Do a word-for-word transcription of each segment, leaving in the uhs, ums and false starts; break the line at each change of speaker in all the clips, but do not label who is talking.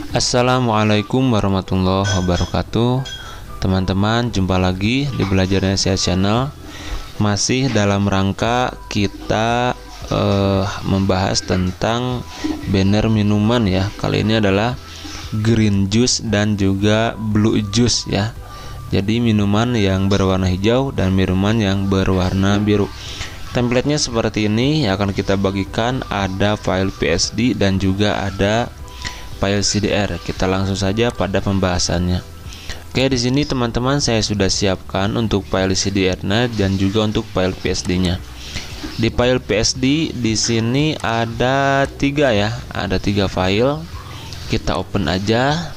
Assalamualaikum warahmatullahi wabarakatuh. Teman-teman, jumpa lagi di Belajar Indonesia Channel. Masih dalam rangka kita eh, membahas tentang banner minuman ya. Kali ini adalah green juice dan juga blue juice ya. Jadi minuman yang berwarna hijau dan minuman yang berwarna biru. Template-nya seperti ini yang akan kita bagikan, ada file P S D dan juga ada file C D R. Kita langsung saja pada pembahasannya. Oke, di sini teman-teman saya sudah siapkan untuk file C D R-nya dan juga untuk file P S D-nya. Di file P S D di sini ada tiga ya, ada tiga file. Kita open aja.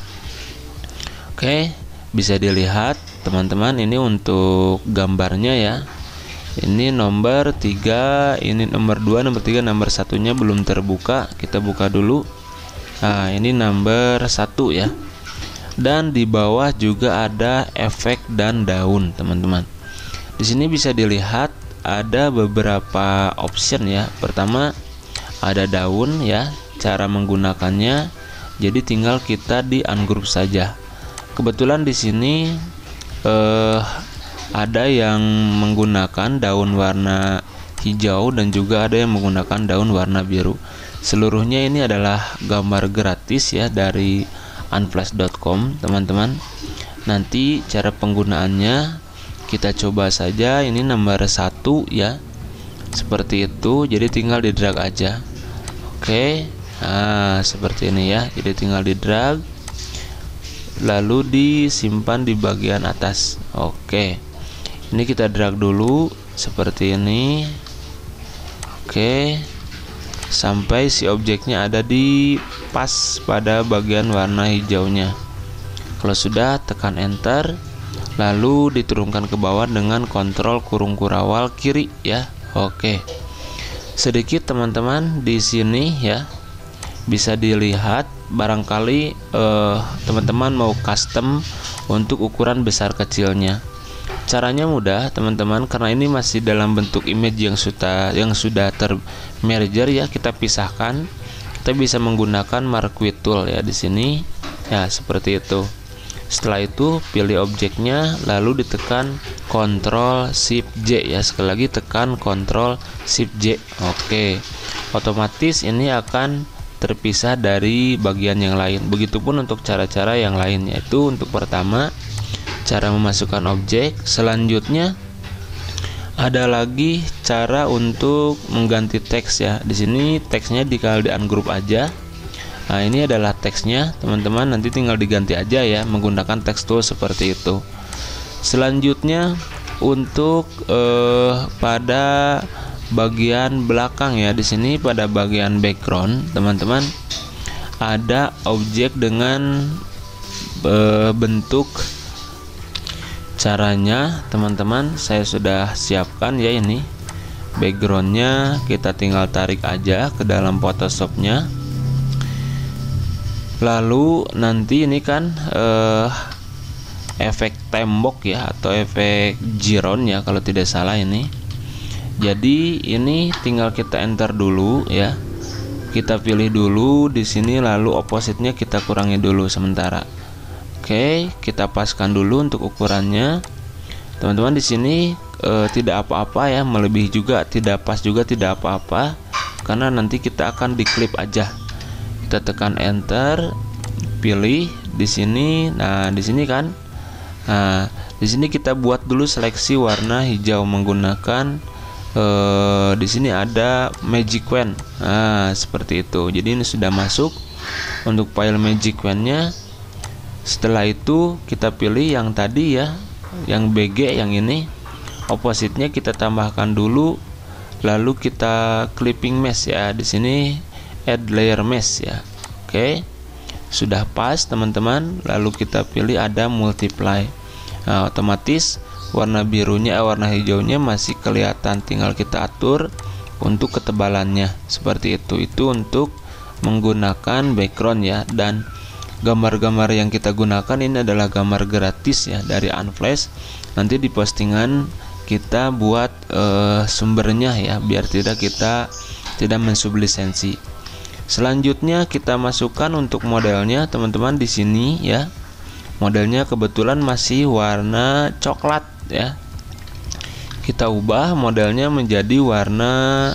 Oke, bisa dilihat teman-teman, ini untuk gambarnya ya. Ini nomor tiga, ini nomor dua, nomor tiga, nomor satunya belum terbuka. Kita buka dulu. Nah, ini nomor satu ya. Dan di bawah juga ada efek dan daun, teman-teman. Di sini bisa dilihat ada beberapa option ya. Pertama ada daun ya, cara menggunakannya. Jadi tinggal kita di ungroup saja. Kebetulan di sini eh, ada yang menggunakan daun warna hijau dan juga ada yang menggunakan daun warna biru. Seluruhnya ini adalah gambar gratis ya dari unflash dot com, teman-teman. Nanti cara penggunaannya kita coba saja. Ini nomor satu ya, seperti itu. Jadi tinggal di drag aja. Oke, nah seperti ini ya. Jadi tinggal di drag lalu disimpan di bagian atas. Oke, ini kita drag dulu seperti ini. Oke, sampai si objeknya ada di pas pada bagian warna hijaunya. Kalau sudah, tekan enter, lalu diturunkan ke bawah dengan kontrol kurung kurawal kiri ya. Oke, sedikit teman-teman di sini ya, bisa dilihat barangkali eh, teman-teman mau custom untuk ukuran besar kecilnya. Caranya mudah teman-teman, karena ini masih dalam bentuk image yang sudah yang sudah termerger ya. Kita pisahkan. Kita bisa menggunakan Marquee Tool ya di sini ya, seperti itu. Setelah itu pilih objeknya, lalu ditekan Ctrl Shift J ya. Sekali lagi tekan Ctrl Shift J. Oke, otomatis ini akan terpisah dari bagian yang lain. Begitupun untuk cara-cara yang lain, yaitu untuk pertama cara memasukkan objek. Selanjutnya ada lagi cara untuk mengganti teks ya. Di sini teksnya dikal di ungroup aja. Nah, ini adalah teksnya, teman-teman. Nanti tinggal diganti aja ya menggunakan text tool seperti itu. Selanjutnya untuk eh, pada bagian belakang ya. Di sini pada bagian background, teman-teman, ada objek dengan eh, bentuk. Caranya teman-teman saya sudah siapkan ya. Ini backgroundnya kita tinggal tarik aja ke dalam Photoshopnya. Lalu nanti ini kan eh, efek tembok ya, atau efek giron ya kalau tidak salah ini. Jadi ini tinggal kita enter dulu ya. Kita pilih dulu di sini, lalu opposite-nya kita kurangi dulu sementara. Oke, kita paskan dulu untuk ukurannya. Teman-teman di sini e, tidak apa-apa ya, melebihi juga tidak pas juga tidak apa-apa, karena nanti kita akan diklip aja. Kita tekan enter, pilih di sini. Nah, di sini kan. Nah, di sini kita buat dulu seleksi warna hijau menggunakan e, di sini ada Magic Wand. Nah, seperti itu. Jadi ini sudah masuk untuk file Magic Wand-nya. Setelah itu kita pilih yang tadi ya, yang B G yang ini. Opposite-nya kita tambahkan dulu, lalu kita clipping mesh ya. Di sini add layer mesh ya. Oke, sudah pas teman-teman. Lalu kita pilih ada multiply. Nah, otomatis warna birunya, eh, warna hijaunya masih kelihatan. Tinggal kita atur untuk ketebalannya seperti itu. Itu untuk menggunakan background ya. Dan gambar-gambar yang kita gunakan ini adalah gambar gratis ya dari Unflash. Nanti di postingan kita buat e, sumbernya ya, biar tidak kita tidak mensublisensi. Selanjutnya kita masukkan untuk modelnya teman-teman di sini ya. Modelnya kebetulan masih warna coklat ya. Kita ubah modelnya menjadi warna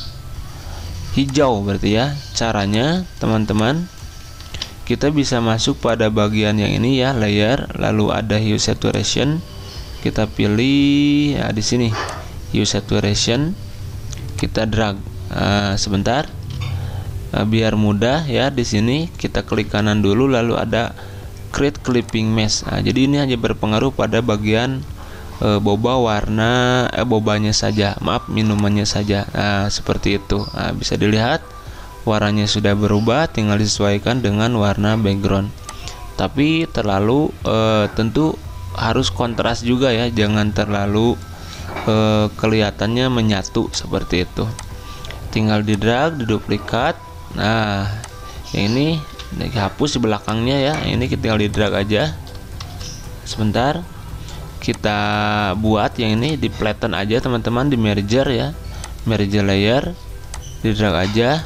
hijau berarti ya. Caranya teman-teman, kita bisa masuk pada bagian yang ini ya, layer, lalu ada hue saturation. Kita pilih ya di sini hue saturation. Kita drag. Nah, sebentar. Nah, biar mudah ya, di sini kita klik kanan dulu lalu ada create clipping mesh. Nah, jadi ini hanya berpengaruh pada bagian e, boba warna eh, bobanya saja, maaf minumannya saja. Nah, seperti itu. Nah, bisa dilihat warnanya sudah berubah, tinggal disesuaikan dengan warna background. Tapi terlalu e, tentu harus kontras juga ya, jangan terlalu e, kelihatannya menyatu seperti itu. Tinggal di drag, diduplikat. Nah, yang ini dihapus di belakangnya ya. Ini kita tinggal di drag aja. Sebentar. Kita buat yang ini di flatten aja teman-teman, di merger ya. Merger layer. Di drag aja.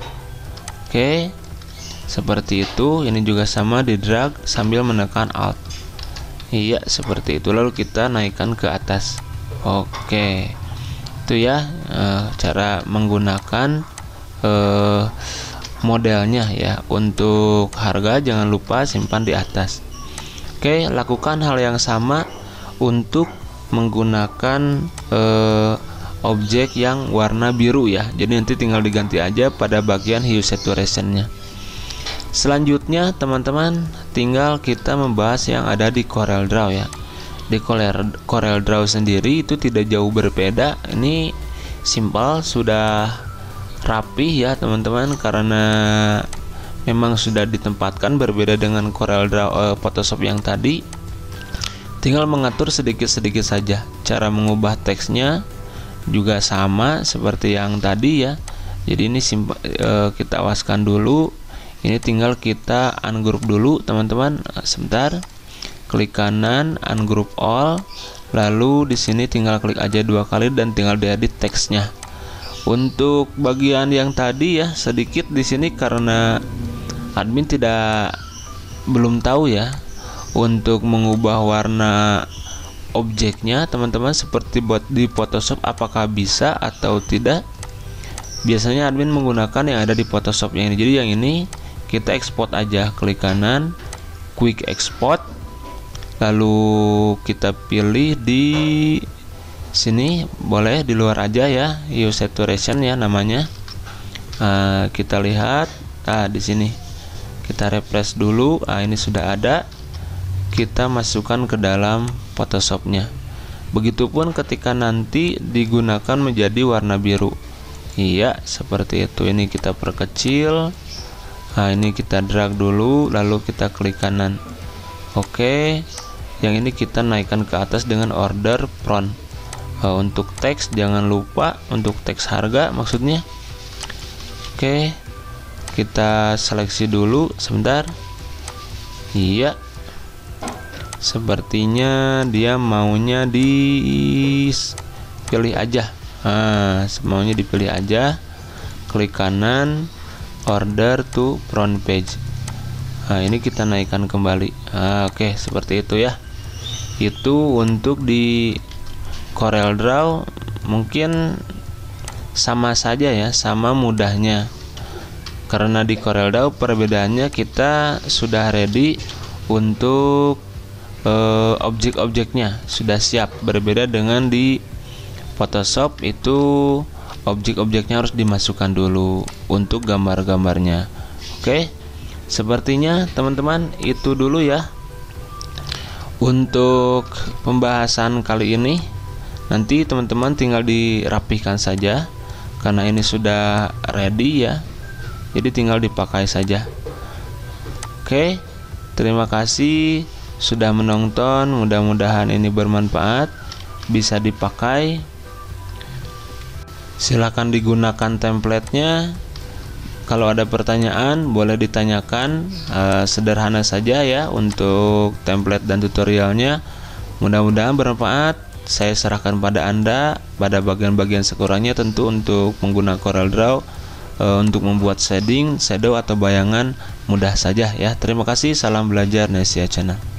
Oke. Seperti itu. Ini juga sama, di drag sambil menekan alt. Iya, seperti itu. Lalu kita naikkan ke atas. Oke. Itu ya e, cara menggunakan e, modelnya ya. Untuk harga jangan lupa simpan di atas. Oke, lakukan hal yang sama untuk menggunakan eh, objek yang warna biru ya. Jadi nanti tinggal diganti aja pada bagian hue saturation-nya. Selanjutnya teman-teman, tinggal kita membahas yang ada di CorelDRAW ya. Di CorelDRAW sendiri itu tidak jauh berbeda. Ini simpel, sudah rapih ya teman-teman, karena memang sudah ditempatkan, berbeda dengan CorelDRAW eh, Photoshop yang tadi. Tinggal mengatur sedikit-sedikit saja. Cara mengubah teksnya juga sama seperti yang tadi ya. Jadi ini simpa, eh, kita awaskan dulu. Ini tinggal kita ungroup dulu teman-teman. Sebentar. Klik kanan, ungroup all. Lalu di sini tinggal klik aja dua kali dan tinggal diedit teksnya. Untuk bagian yang tadi ya, sedikit di sini karena admin tidak belum tahu ya untuk mengubah warna objeknya teman-teman, seperti buat di Photoshop apakah bisa atau tidak. Biasanya admin menggunakan yang ada di Photoshop yang ini. Jadi yang ini kita export aja, klik kanan, quick export, lalu kita pilih di sini, boleh di luar aja ya, hue saturation ya namanya. Nah, kita lihat, nah di sini kita refresh dulu. Nah, ini sudah ada. Kita masukkan ke dalam Photoshopnya. Begitupun ketika nanti digunakan menjadi warna biru. Iya, seperti itu. Ini kita perkecil. Nah, ini kita drag dulu, lalu kita klik kanan. Oke. Yang ini kita naikkan ke atas dengan order front. Uh, untuk teks jangan lupa, untuk teks harga maksudnya. Oke, kita seleksi dulu sebentar. Iya, sepertinya dia maunya dipilih aja. Nah, maunya dipilih aja. Klik kanan, order to front page. Nah, ini kita naikkan kembali. Nah, oke, seperti itu ya. Itu untuk di CorelDRAW mungkin sama saja ya, sama mudahnya. Karena di CorelDRAW perbedaannya kita sudah ready untuk uh, objek-objeknya, sudah siap. Berbeda dengan di Photoshop, itu objek-objeknya harus dimasukkan dulu untuk gambar-gambarnya. Oke, sepertinya teman-teman itu dulu ya untuk pembahasan kali ini. Nanti teman-teman tinggal dirapihkan saja karena ini sudah ready ya. Jadi tinggal dipakai saja. Oke, terima kasih sudah menonton. Mudah-mudahan ini bermanfaat, bisa dipakai. Silahkan digunakan templatenya. Kalau ada pertanyaan boleh ditanyakan. uh, Sederhana saja ya untuk template dan tutorialnya. Mudah-mudahan bermanfaat. Saya serahkan pada Anda pada bagian-bagian sekurangnya. Tentu untuk pengguna CorelDRAW e, untuk membuat shading, shadow atau bayangan mudah saja ya. Terima kasih, salam belajar Nesia Channel.